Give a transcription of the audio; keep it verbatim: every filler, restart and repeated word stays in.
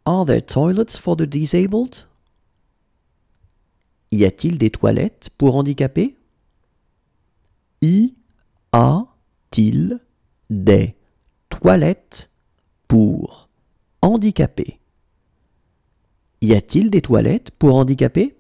Are there toilets for the disabled? Y a-t-il des toilettes pour handicapés? Y a-t-il des toilettes pour handicapés? Y a-t-il des toilettes pour handicapés?